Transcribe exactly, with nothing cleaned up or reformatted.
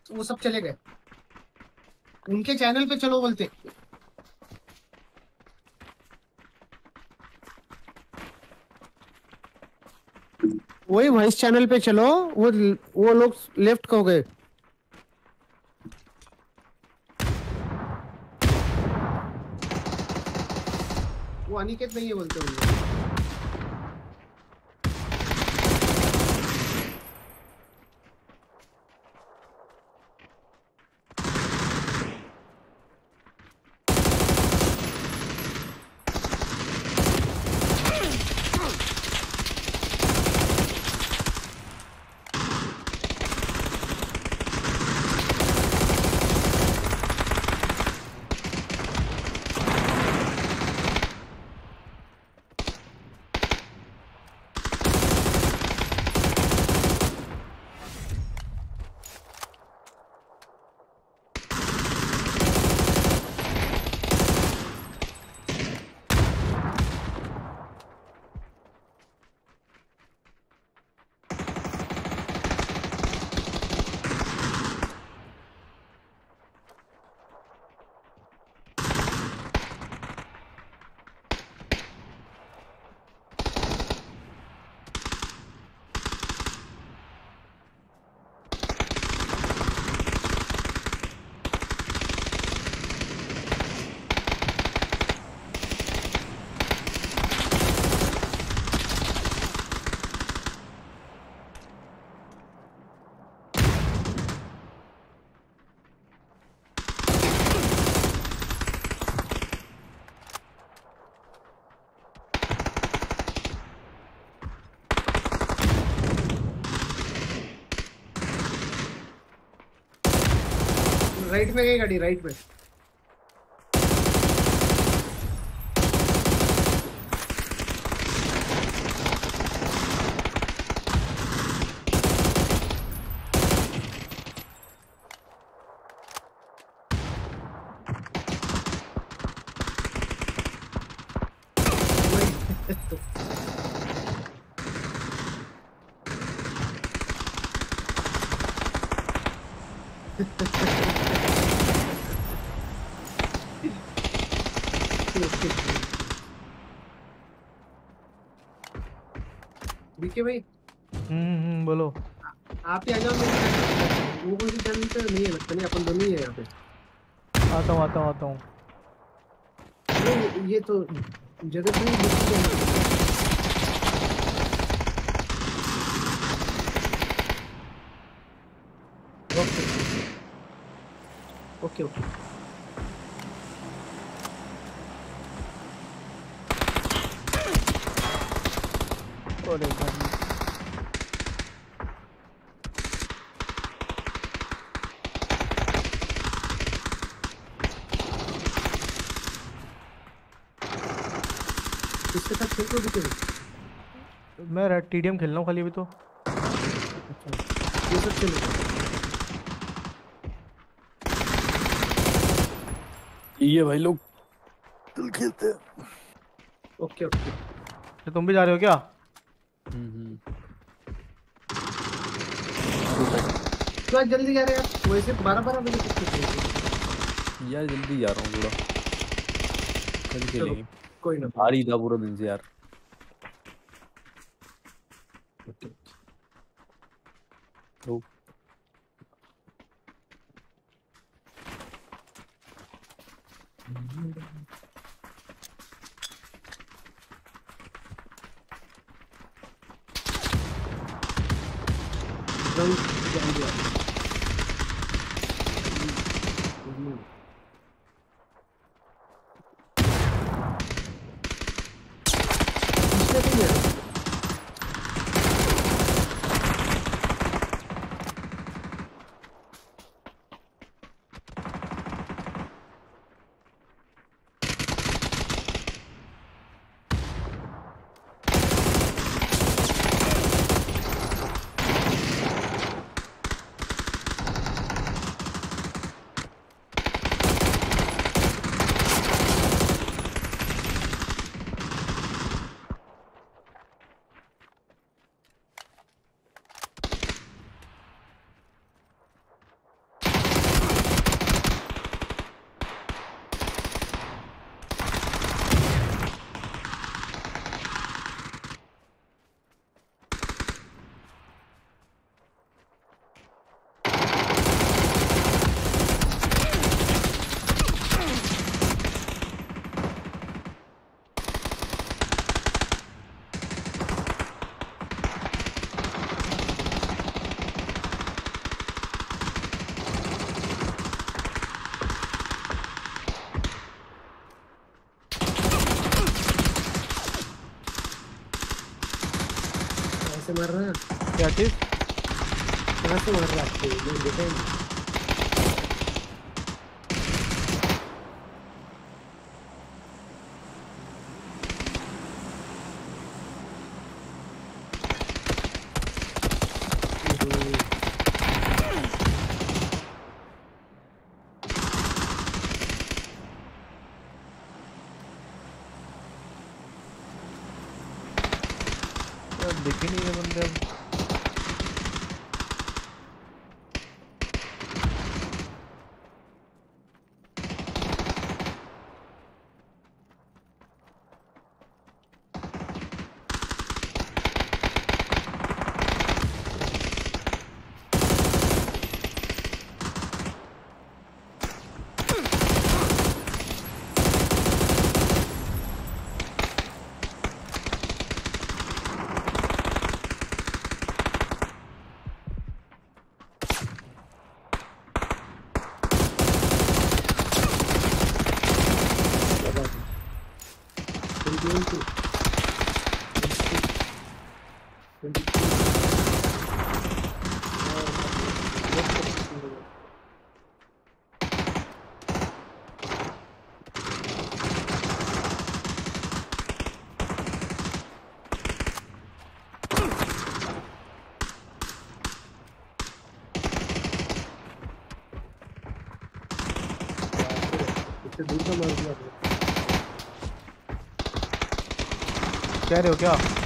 वो सब चले गए। उनके चैनल पे चलो बोलते। वही वॉइस चैनल पे चलो। वो वो लोग लेफ्ट हो गए। वो अनिकेत नहीं है बोलते उन लोग। राइट में गई गाड़ी, राइट में। बीके भाई। हम्म हम्म बोलो। आप ही आ जाओ मेरे channel पे। वो कोई चैनल पे नहीं है लगता। नहीं, अपन दोनों ही है यहाँ पे। आता हूँ आता हूँ आता हूँ। नहीं, ये तो जगत नहीं दिखती है। Okay okay okay. अरे भाई इसके साथ खेल को दिखे। मैं रेड टीडीएम खेल रहा हूँ खाली अभी तो। अच्छा, ये सब खेलो। ये भाई लोग चल खेलते हैं। Okay okay. तो तुम भी जा रहे हो क्या? हम्म तो आज जल्दी जा रहे हैं आप? वैसे बारह बारह बजे तक खेलते हैं। यार जल्दी जा रहा हूँ थोड़ा, कल चलो खेलेंगे। कोई ना। भारी था पूरा दिन से यार। ओके। तो रंग जान दिया। इसमें भी है। मर रहा है। क्या चीज? कहाँ से मर रहा है आपको? मैं देखा ही नहीं। यार दिख ही नहीं रहे बंदे अब। दूर का मार दिया। कह रहे हो क्या?